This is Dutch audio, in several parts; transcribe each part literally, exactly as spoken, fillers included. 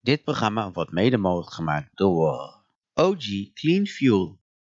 Dit programma wordt mede mogelijk gemaakt door O G Clean Fuel.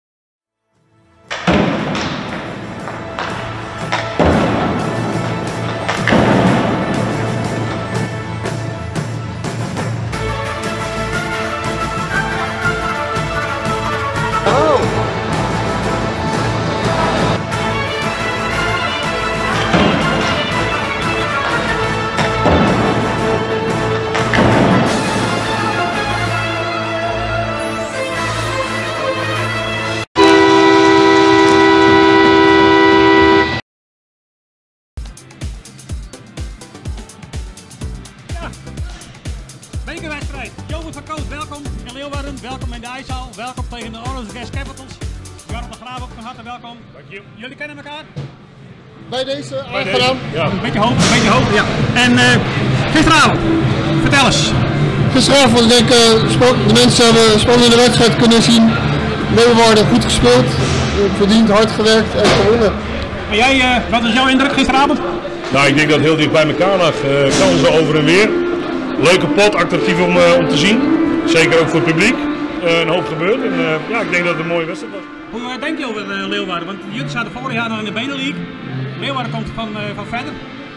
Bekerwedstrijd. Jovert van Koot, welkom in Leeuwarden, welkom in de ijszaal, welkom tegen de Orange Gas Capitals. Jarno de Graaf ook van harte welkom. Dank je. Jullie kennen elkaar? Bij deze Bij aangenaam. deze, ja. Een beetje hoog, een beetje hoog, ja. En uh, gisteravond, vertel eens. Gisteravond denk ik, uh, de mensen hebben een spannende wedstrijd kunnen zien. Leeuwarden goed gespeeld, verdiend, hard gewerkt en gewonnen. En jij, uh, wat was jouw indruk gisteravond? Nou, ik denk dat het heel dicht bij elkaar lag. Uh, kansen over en weer. Leuke pot, attractief om, uh, om te zien. Zeker ook voor het publiek. Uh, een hoop gebeurd. En uh, ja, ik denk dat het een mooie wedstrijd was. Hoe uh, denk je over uh, Leeuwarden? Want jullie zaten vorig jaar nog in de Benelux. Leeuwarden komt van, uh, van verder.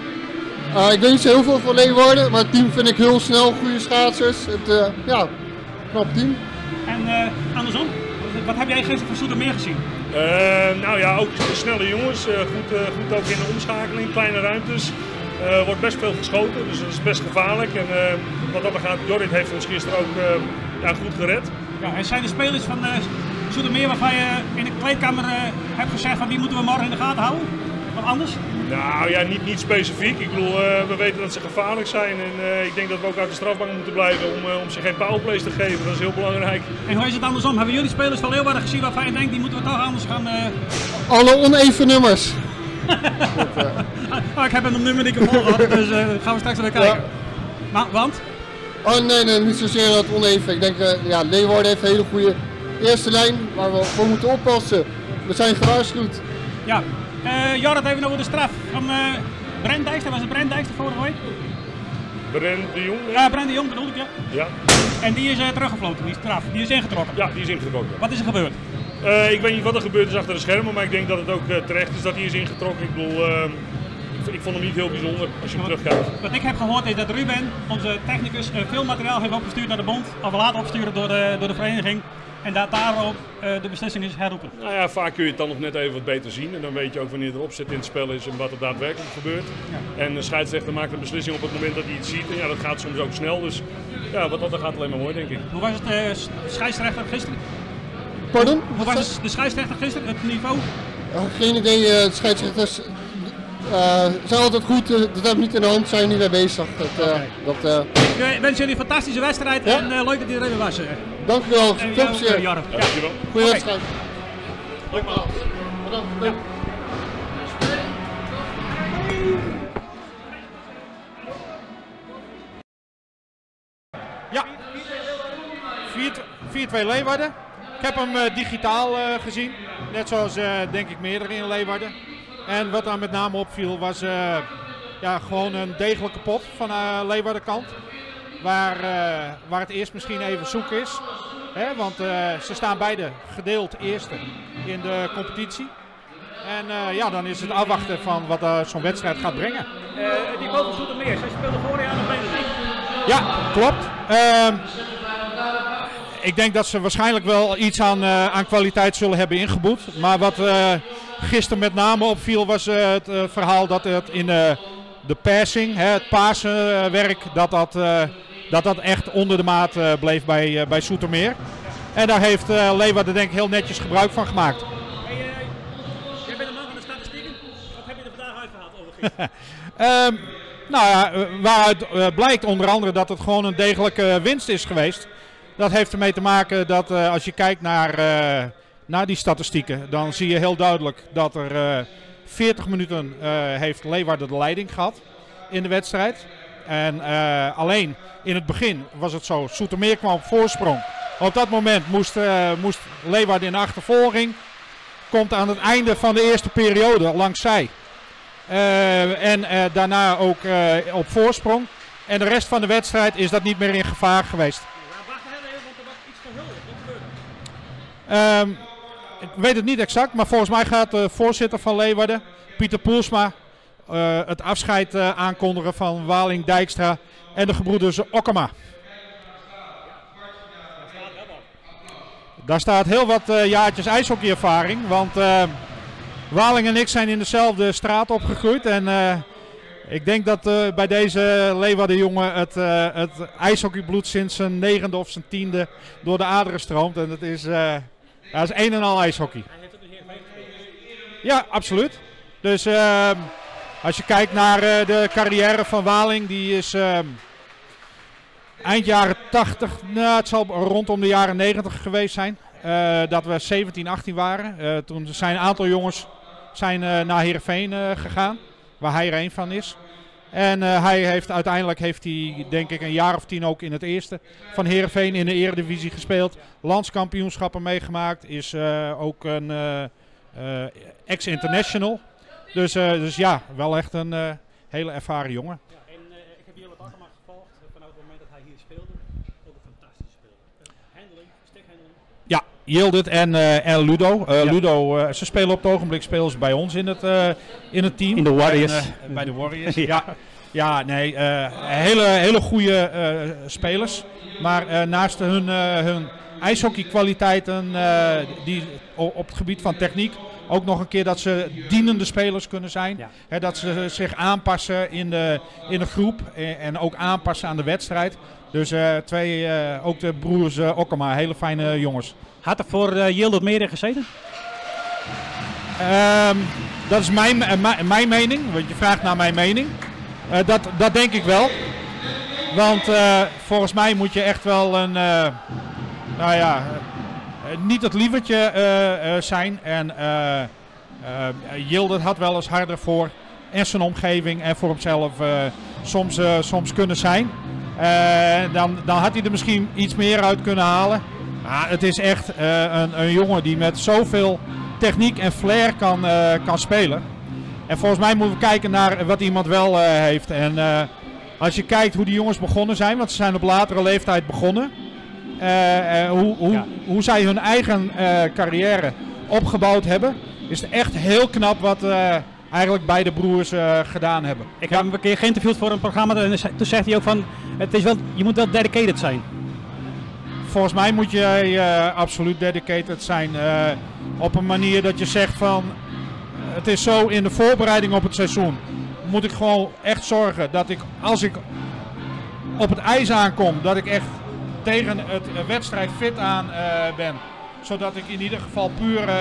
Uh, ik weet niet zo heel veel van Leeuwarden, maar het team vind ik heel snel, goede schaatsers. Het, uh, ja, knap team. En uh, andersom, wat heb jij gisteren van Zoetermeer gezien? Uh, nou ja, ook snelle jongens. Uh, goed, uh, goed ook in de omschakeling, kleine ruimtes. Er uh, wordt best veel geschoten, dus dat is best gevaarlijk. En uh, wat dat gaat, Jorrit heeft ons gisteren ook uh, ja, goed gered. Ja, en zijn de spelers van uh, Zoetermeer waarvan je in de kleedkamer uh, hebt gezegd van die moeten we morgen in de gaten houden? Wat anders? Nou ja, niet, niet specifiek. Ik bedoel, uh, we weten dat ze gevaarlijk zijn. En uh, ik denk dat we ook uit de strafbank moeten blijven om, uh, om ze geen powerplays te geven. Dat is heel belangrijk. En hoe is het andersom? Hebben jullie spelers van Leeuwarden gezien waarvan je denkt die moeten we toch anders gaan... Uh... Alle oneven nummers. dat, uh... oh, ik heb een nummer niet gevolgd, dus uh, gaan we straks weer kijken. Ja. Maar, want? Oh nee, nee, niet zozeer dat oneven. Ik denk, uh, ja, Leeuwarden heeft een hele goede eerste lijn waar we voor moeten oppassen. We zijn gewaarschuwd. Ja. Uh, Jorrit, even over de straf van uh, Brent Dijkstra. Was het Brent Dijkstra vorige week? Brent de Jong? Ja, Brent de Jong bedoel ik, ja. Ja. En die is uh, teruggefloten, die straf. Die is ingetrokken. Ja, die is ingetrokken. Wat is er gebeurd? Uh, ik weet niet wat er gebeurd is achter de schermen, maar ik denk dat het ook uh, terecht is dat hij is ingetrokken. Ik bedoel, uh, ik, ik vond hem niet heel bijzonder als je hem terugkijkt. Wat ik heb gehoord is dat Ruben, onze technicus, uh, veel materiaal heeft opgestuurd naar de bond. Of laten opsturen door de, door de vereniging. En dat daarop uh, de beslissing is herroepen. Nou ja, vaak kun je het dan nog net even wat beter zien. En dan weet je ook wanneer er opzet in het spel is en wat er daadwerkelijk gebeurt. Ja. En de scheidsrechter maakt een beslissing op het moment dat hij het ziet. En ja, dat gaat soms ook snel. Dus ja, wat dat gaat alleen maar mooi, denk ik. Hoe was het uh, scheidsrechter gisteren? Pardon? Hoe was het de scheidsrechter gisteren, het niveau? Uh, geen idee, uh, de scheidsrechters uh, zijn altijd goed. Uh, dat hebben we niet in de hand, zijn niet mee bezig. Dat, uh, okay. dat, uh... Ik wens jullie een fantastische wedstrijd ja? en uh, leuk dat jullie er even was. Dank u wel, veel plezier. Ja, dankjewel. Goeie okay. wedstrijd. Nogmaals. Bedankt. Ja. Ja, vier twee Leeuwarden. Ik heb hem uh, digitaal uh, gezien, net zoals uh, denk ik meerdere in Leeuwarden. En wat daar met name opviel was uh, ja, gewoon een degelijke pot van uh, Leeuwarden kant. Waar, uh, waar het eerst misschien even zoek is. Hè, want uh, ze staan beide gedeeld eerste in de competitie. En uh, ja, dan is het afwachten van wat uh, zo'n wedstrijd gaat brengen. Uh, die boven Zoetermeer, zij speelden vorig jaar nog Benelux. Ja, klopt. Uh, ik denk dat ze waarschijnlijk wel iets aan, uh, aan kwaliteit zullen hebben ingeboet. Maar wat uh, gisteren met name opviel was uh, het uh, verhaal dat het in uh, de passing, hè, het pasenwerk, dat dat, uh, dat dat echt onder de maat uh, bleef bij, uh, bij Zoetermeer. En daar heeft uh, Leeuwarden denk ik heel netjes gebruik van gemaakt. Hey, uh, jij bent een man van de statistieken. Wat heb je er vandaag uitgehaald over gisteren? um, nou ja, waaruit uh, blijkt onder andere dat het gewoon een degelijke winst is geweest. Dat heeft ermee te maken dat uh, als je kijkt naar, uh, naar die statistieken, dan zie je heel duidelijk dat er uh, veertig minuten uh, heeft Leeuwarden de leiding gehad in de wedstrijd. En uh, alleen in het begin was het zo, Zoetermeer kwam op voorsprong. Op dat moment moest, uh, moest Leeuwarden in de achtervolging. Komt aan het einde van de eerste periode langs zij. Uh, en uh, daarna ook uh, op voorsprong. En de rest van de wedstrijd is dat niet meer in gevaar geweest. Wacht heel even, want er was iets verhuldigd. Wat gebeurde? Um, ik weet het niet exact, maar volgens mij gaat de voorzitter van Leeuwarden, Pieter Poelsma, uh, het afscheid uh, aankondigen van Waling Dijkstra en de gebroeders Okkema. Daar staat heel wat uh, jaartjes ijshockeyervaring, want uh, Waling en ik zijn in dezelfde straat opgegroeid. En uh, ik denk dat uh, bij deze Leeuwarden jongen het, uh, het ijshockeybloed sinds zijn negende of zijn tiende door de aderen stroomt. En het is, uh, dat is een en al ijshockey. Hij heeft ook een Heerenveen gespeeld. Ja, absoluut. Dus uh, als je kijkt naar uh, de carrière van Waling, die is uh, eind jaren tachtig, nou, het zal rondom de jaren negentig geweest zijn. Uh, dat we zeventien, achttien waren. Uh, toen zijn een aantal jongens zijn, uh, naar Heerenveen uh, gegaan, waar hij er een van is. En uh, hij heeft uiteindelijk, heeft hij, denk ik, een jaar of tien ook in het eerste van Heerenveen in de Eredivisie gespeeld. Landskampioenschappen meegemaakt, is uh, ook een uh, uh, ex-international. Dus, uh, dus ja, wel echt een uh, hele ervaren jongen. Ja, en uh, ik heb Jelle Bakkema gevolgd uh, vanaf het moment dat hij hier speelde. Ook een fantastische speler. Uh, handeling, stikhandeling. Ja, Yildit en, uh, en Ludo. Uh, Ja. Ludo, uh, ze spelen op het ogenblik spelen ze bij ons in het, uh, in het team. In de Warriors. En, uh, bij de Warriors, Ja. ja. Ja, nee, uh, hele, hele goede uh, spelers. Maar uh, naast hun, uh, hun ijshockeykwaliteiten, uh, die o- op het gebied van techniek, ook nog een keer dat ze dienende spelers kunnen zijn. Ja. Hè, dat ze zich aanpassen in de, in de groep en, en ook aanpassen aan de wedstrijd. Dus uh, twee, uh, ook de broers uh, Okkema, hele fijne jongens. Had er voor uh, Yildit meer in gezeten? Um, dat is mijn, uh, mijn, mijn mening, want je vraagt naar mijn mening. Uh, dat, dat denk ik wel. Want uh, volgens mij moet je echt wel een, uh, nou ja, uh, niet het lievertje uh, uh, zijn. En uh, uh, Yildit had wel eens harder voor en zijn omgeving en voor hemzelf uh, soms, uh, soms kunnen zijn. Uh, dan, dan had hij er misschien iets meer uit kunnen halen. Maar het is echt uh, een, een jongen die met zoveel techniek en flair kan, uh, kan spelen. En volgens mij moeten we kijken naar wat iemand wel uh, heeft. En uh, als je kijkt hoe die jongens begonnen zijn, want ze zijn op latere leeftijd begonnen. Uh, uh, hoe, hoe, Ja. hoe zij hun eigen uh, carrière opgebouwd hebben, is het echt heel knap wat uh, eigenlijk beide broers uh, gedaan hebben. Ik heb hem een keer geïnterviewd voor een programma en toen zegt hij ook van, het is wel, je moet wel dedicated zijn. Volgens mij moet je uh, absoluut dedicated zijn uh, op een manier dat je zegt van, het is zo in de voorbereiding op het seizoen. Moet ik gewoon echt zorgen dat ik, als ik op het ijs aankom, dat ik echt tegen het uh, wedstrijd fit aan uh, ben. Zodat ik in ieder geval puur uh,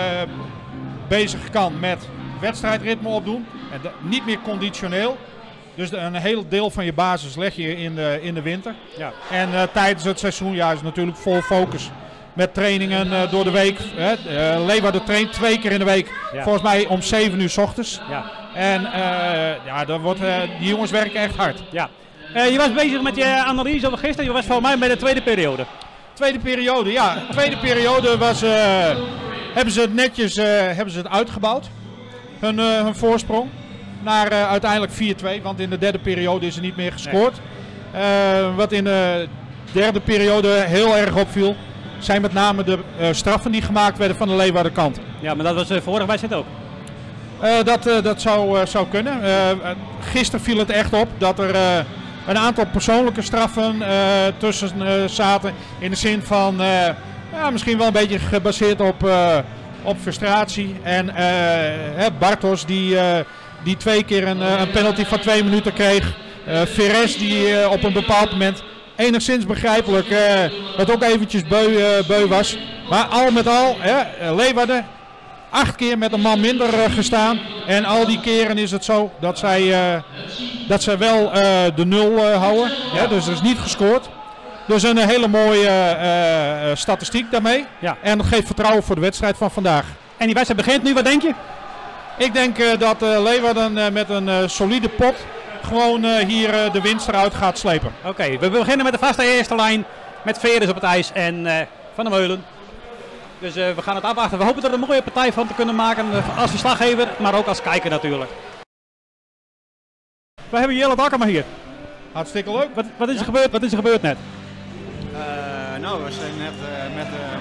bezig kan met wedstrijdritme opdoen. En de- niet meer conditioneel. Dus de- een heel deel van je basis leg je in de, in de winter. Ja. En uh, tijdens het seizoen ja, is natuurlijk vol focus. Met trainingen uh, door de week. Hè. Uh, Leeuwarden traint twee keer in de week. Ja. Volgens mij om zeven uur 's ochtends. Ja. En uh, ja, dan wordt, uh, die jongens werken echt hard. Ja. Uh, je was bezig met je analyse over gisteren, je was volgens mij bij de tweede periode. Tweede periode, ja. Tweede periode was, uh, hebben ze het netjes uh, hebben ze het uitgebouwd. Hun, uh, hun voorsprong. Naar uh, uiteindelijk vier twee. Want in de derde periode is er niet meer gescoord. Uh, wat in de derde periode heel erg opviel, zijn met name de uh, straffen die gemaakt werden van de Leeuwarden kant. Ja, maar dat was uh, vorige wedstrijd ook. Uh, dat, uh, dat zou, uh, zou kunnen. Uh, gisteren viel het echt op dat er uh, een aantal persoonlijke straffen uh, tussen uh, zaten. In de zin van, uh, ja, misschien wel een beetje gebaseerd op, uh, op frustratie. En uh, hè, Bartos die, uh, die twee keer een, uh, een penalty van twee minuten kreeg. Uh, Veres die uh, op een bepaald moment enigszins begrijpelijk uh, dat ook eventjes beu, uh, beu was. Maar al met al, hè, Leeuwarden acht keer met een man minder uh, gestaan. En al die keren is het zo dat zij, uh, dat zij wel uh, de nul uh, houden. Ja. Ja, dus er is niet gescoord. Dus een hele mooie uh, uh, statistiek daarmee. Ja. En dat geeft vertrouwen voor de wedstrijd van vandaag. En die wedstrijd begint nu, wat denk je? Ik denk uh, dat uh, Leeuwarden uh, met een uh, solide pot gewoon uh, hier uh, de winst eruit gaat slepen. Oké, okay, we beginnen met de vaste eerste lijn. Met Veres op het ijs en uh, Van der Meulen. Dus uh, we gaan het afwachten. We hopen er een mooie partij van te kunnen maken uh, als verslaggever, maar ook als kijker natuurlijk. We hebben Jelle Bakkema hier. Hartstikke leuk. Wat, wat, is er gebeurd, wat is er gebeurd net? Uh, nou, we zijn net uh, met, uh,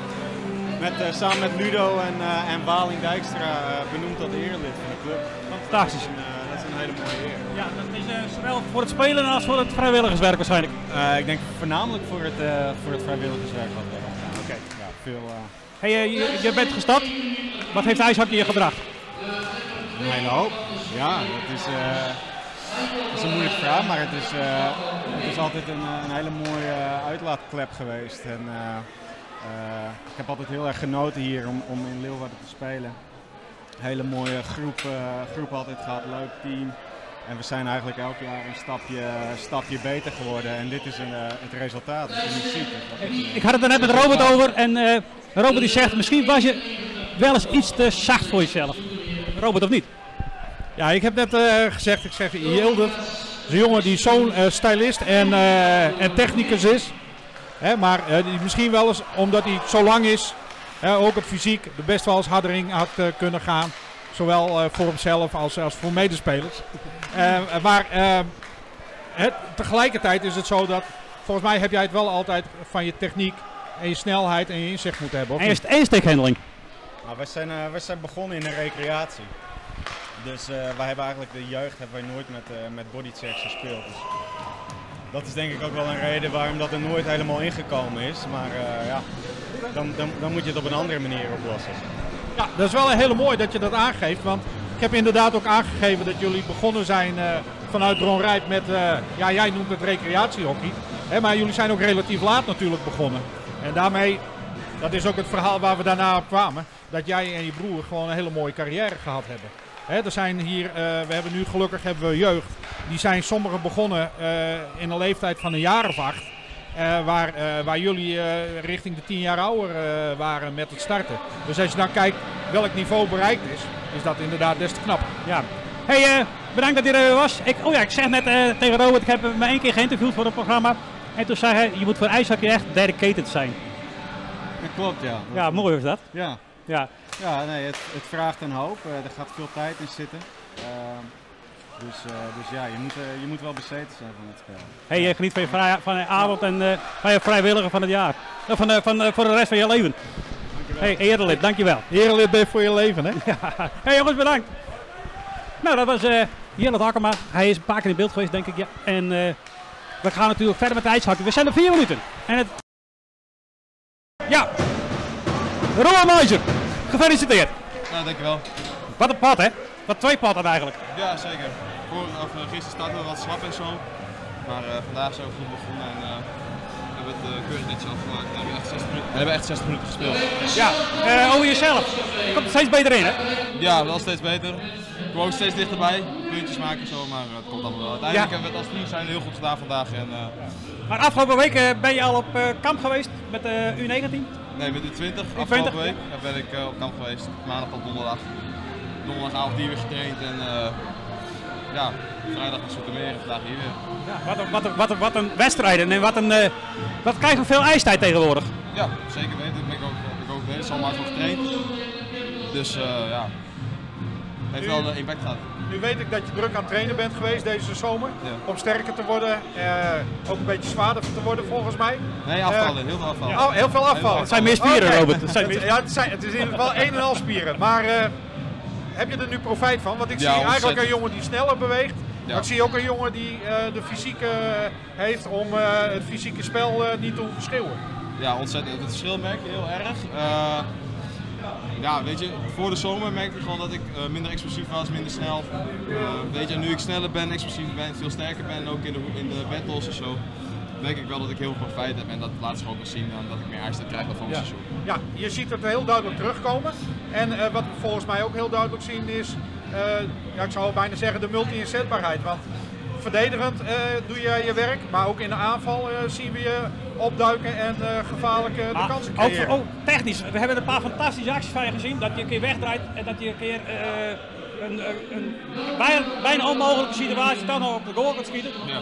met, uh, samen met Ludo en, uh, en Waling Dijkstra uh, benoemd tot erelid van de club. Fantastisch. Dat is een, uh, dat is een hele mooie eer. Ja, dat is uh, zowel voor het spelen als voor het vrijwilligerswerk waarschijnlijk. Uh, ik denk voornamelijk voor het, uh, voor het vrijwilligerswerk wat we hebben gedaan. Oké. Okay. Ja, veel... Uh... Hey, uh, je, je bent gestart. Wat heeft ijshockey je gebracht? Een hele hoop. Ja, dat is, uh, dat is een moeilijke vraag, maar het is, uh, het is altijd een, een hele mooie uitlaatklep geweest. En, uh, uh, ik heb altijd heel erg genoten hier om, om in Leeuwarden te spelen. Hele mooie groep, uh, groep altijd gehad, leuk team. En we zijn eigenlijk elk jaar een stapje, stapje beter geworden en dit is een, uh, het resultaat, wat je nu ziet. Ik, ik had het er net met Robert over en uh, Robert die zegt misschien was je wel eens iets te zacht voor jezelf. Robert of niet? Ja, ik heb net uh, gezegd, ik zeg Yildiz, is een jongen die zo'n uh, stylist en, uh, en technicus is. Hè, maar uh, die misschien wel eens, omdat hij zo lang is, uh, ook op fysiek, de best wel eens harder in had uh, kunnen gaan. Zowel uh, voor hemzelf als, als voor medespelers. Uh, maar uh, het, tegelijkertijd is het zo dat, volgens mij heb jij het wel altijd van je techniek en je snelheid en je inzicht moeten hebben. En je één stickhandeling. Nou, wij, zijn, uh, wij zijn begonnen in de recreatie. Dus uh, wij hebben eigenlijk de jeugd hebben wij nooit met, uh, met bodychecks gespeeld. Dus dat is denk ik ook wel een reden waarom dat er nooit helemaal ingekomen is. Maar uh, ja, dan, dan, dan moet je het op een andere manier oplossen. Ja, dat is wel een hele mooi dat je dat aangeeft. Want ik heb inderdaad ook aangegeven dat jullie begonnen zijn uh, vanuit Ron Rijp met, uh, ja jij noemt het recreatiehockey. Hè, maar jullie zijn ook relatief laat natuurlijk begonnen. En daarmee, dat is ook het verhaal waar we daarna op kwamen. Dat jij en je broer gewoon een hele mooie carrière gehad hebben. Hè, er zijn hier, uh, we hebben nu gelukkig hebben we jeugd. Die zijn sommigen begonnen uh, in een leeftijd van een jaar of acht. Uh, waar, uh, waar jullie uh, richting de tien jaar ouder uh, waren met het starten. Dus als je dan kijkt welk niveau bereikt is, is dat inderdaad des te knap. Ja. Hey, uh, bedankt dat je er was. Ik, oh ja, ik zeg net uh, tegen Robert, ik heb hem één keer geïnterviewd voor het programma. En toen zei hij, je moet voor ijshockey echt dedicated zijn. Dat klopt, ja. Ja, mooi was dat. Ja. Ja, ja nee, het, het vraagt een hoop. Uh, er gaat veel tijd in zitten. Uh, Dus, uh, dus ja, je moet, uh, je moet wel bezeten zijn van het spel. Hey, je geniet van je, vrij, van je avond en uh, van je vrijwilliger van het jaar. Uh, van, uh, van, uh, voor de rest van je leven. Dankjewel. Hey, erelid, dankjewel. Erelid ben je voor je leven, hè? Ja. Hey jongens, bedankt. Nou, dat was uh, Jelle Hakkema. Hij is een paar keer in beeld geweest, denk ik. Ja. En uh, we gaan natuurlijk verder met de ijshockey. We zijn er vier minuten. En het... Ja, Rowan Meijer, gefeliciteerd. Nou, dankjewel. Wat een pad, hè? Wat twee paden eigenlijk. Ja, zeker. Voor, of, uh, gisteren starten we wat slap en zo. Maar uh, vandaag zijn we goed begonnen en uh, we hebben het uh, keurig netjes afgemaakt. En hebben we echt zestig minuten, we hebben echt zestig minuten gespeeld. Ja, uh, over jezelf. Je komt er steeds beter in, hè? Ja, wel steeds beter. We komen ook steeds dichterbij. Puntjes maken en zo, maar uh, het komt allemaal wel. Uiteindelijk ja. hebben we het als team zijn heel goed gedaan vandaag. En, uh, maar afgelopen week uh, ben je al op uh, kamp geweest met de uh, U negentien? Nee, met de twintig. Afgelopen week ja. ben ik uh, op kamp geweest. Maandag tot donderdag. Donderdagavond hier weer getraind en uh, ja, vrijdag naar Zoetermeer en vandaag hier weer. Ja, wat, een, wat, een, wat, een, wat een wedstrijd en wat, een, uh, wat krijgen we veel ijstijd tegenwoordig? Ja, zeker weten. Ik ben ook, ik ook deze al maar zo getraind. Dus uh, ja, heeft wel de impact gehad. Nu weet ik dat je druk aan het trainen bent geweest deze zomer. Ja. Om sterker te worden, uh, ook een beetje zwaarder te worden volgens mij. Nee, afvallen, uh, heel veel afvallen. Ja, oh, heel veel afvallen. Het zijn meer spieren, okay. Robert. Het, zijn meer... ja, het, zijn, het is in ieder geval een en al spieren. Maar uh, heb je er nu profijt van? Want ik ja, zie eigenlijk een jongen die sneller beweegt. Ja. Maar ik zie ook een jongen die uh, de fysiek uh, heeft om uh, het fysieke spel uh, niet te hoeven schreeuwen. Ja, ontzettend. Het verschil merk je heel erg. Uh, ja, weet je, voor de zomer merkte ik gewoon dat ik uh, minder explosief was, minder snel. Uh, weet je, nu ik sneller ben, explosiever ben, veel sterker ben, ook in de, in de battles en zo, denk ik wel dat ik heel veel profijt heb en dat laat zich ook wel zien dan dat ik meer ijstijd krijg dan van het ja. seizoen. Ja, je ziet het heel duidelijk terugkomen. En uh, wat we volgens mij ook heel duidelijk zien is, uh, ja, ik zou bijna zeggen de multi-inzetbaarheid. Want verdedigend uh, doe je je werk, maar ook in de aanval uh, zien we je opduiken en uh, gevaarlijk uh, de ah, kansen creëren. Ook, ook technisch, we hebben een paar fantastische acties van je gezien, dat je een keer wegdraait en dat je een keer uh, een, een, een bijna, bijna onmogelijke situatie dan nog op de goal kunt schieten. Ja.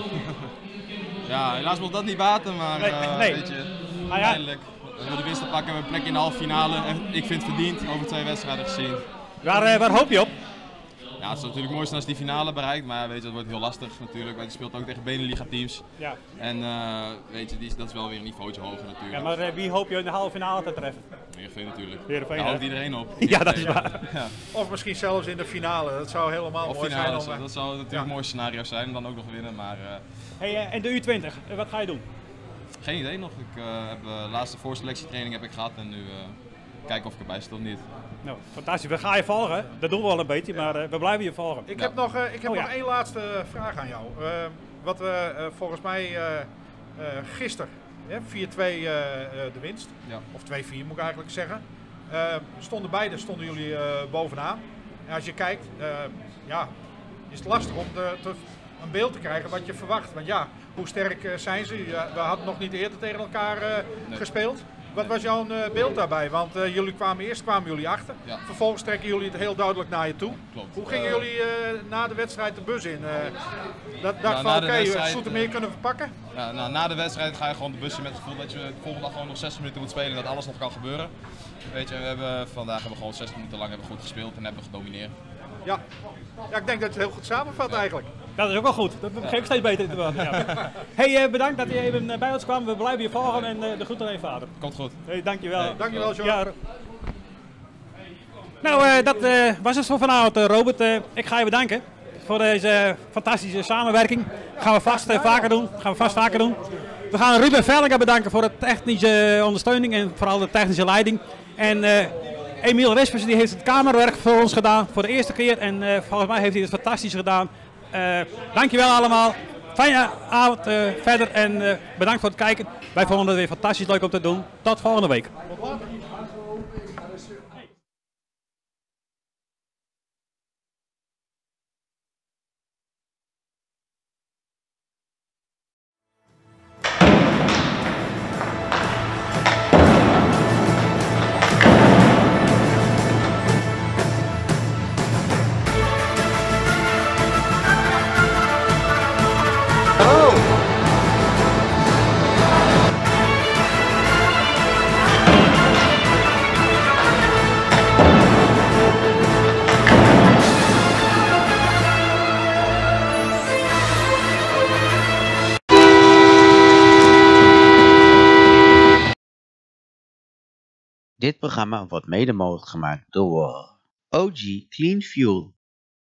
Ja, helaas mocht dat niet baten, maar nee, uh, nee. weet je, ah, ja. uiteindelijk we de winst te pakken met een plek in de halve finale en ik vind het verdiend over twee wedstrijden gezien. Waar, uh, waar hoop je op? Ja, het is natuurlijk mooi als die finale bereikt, maar weet je, dat wordt heel lastig natuurlijk. Want je speelt ook tegen Beneliga teams. Ja. En uh, weet je, die, dat is wel weer een niveautje hoger natuurlijk. Ja, maar uh, wie hoop je in de halve finale te treffen? Heerenveen natuurlijk. Heerenveen, Daar hoopt iedereen op. Ja, dat is waar. Ja. Of misschien zelfs in de finale, dat zou helemaal of mooi finale, zijn. Om, dat zou natuurlijk ja. een mooi scenario zijn, dan ook nog winnen. Maar, uh, hey, uh, en de U twintig, wat ga je doen? Geen idee nog. Ik uh, heb de uh, laatste voorselectietraining heb ik gehad en nu uh, kijken of ik erbij zit of niet. Nou, fantastisch. We gaan je volgen. Dat doen we al een beetje, maar uh, we blijven je volgen. Ik ja. heb nog, uh, ik heb oh, nog ja. één laatste vraag aan jou. Uh, wat we uh, volgens mij uh, uh, gisteren, yeah, vier twee uh, uh, de winst, ja. of twee vier moet ik eigenlijk zeggen, uh, stonden beide stonden jullie uh, bovenaan. En als je kijkt, uh, ja, is het lastig om de, te, een beeld te krijgen wat je verwacht. Want ja, hoe sterk uh, zijn ze? Ja, we hadden nog niet eerder tegen elkaar uh, nee. gespeeld. Wat was jouw uh, beeld daarbij? Want uh, jullie kwamen eerst kwamen jullie achter. Ja. Vervolgens trekken jullie het heel duidelijk naar je toe. Klopt. Hoe gingen uh, jullie uh, na de wedstrijd de bus in? Uh, dat dacht nou, van oké, okay, we Zoetermeer uh, kunnen verpakken? Ja, nou, na de wedstrijd ga je gewoon de bus in met het gevoel dat je de volgende dag gewoon nog zestig minuten moet spelen en dat alles nog kan gebeuren. Weet je, we hebben, vandaag hebben we gewoon zestig minuten lang hebben we goed gespeeld en hebben we gedomineerd. Ja. Ja, ik denk dat je het heel goed samenvat ja. eigenlijk. Ja, dat is ook wel goed. Dat begrijp ik steeds beter in te worden. Ja. Hey, uh, bedankt dat je even bij ons kwam. We blijven je volgen en uh, de groeten aan je vader. Komt goed. Hey, dankjewel. Hey, dankjewel, John. Ja. Nou, uh, dat uh, was het voor vanavond, uh, Robert. Uh, ik ga je bedanken voor deze uh, fantastische samenwerking. Dat gaan we vast uh, vaker doen. Dat gaan we vast vaker doen. We gaan Ruben Vellinger bedanken voor de technische ondersteuning en vooral de technische leiding. En uh, Emiel Rispers die heeft het kamerwerk voor ons gedaan voor de eerste keer. En uh, volgens mij heeft hij het fantastisch gedaan. Uh, dankjewel allemaal. Fijne avond uh, verder en uh, bedankt voor het kijken. Wij vonden het weer fantastisch leuk om te doen. Tot volgende week. Dit programma wordt mede mogelijk gemaakt door O G Clean Fuel.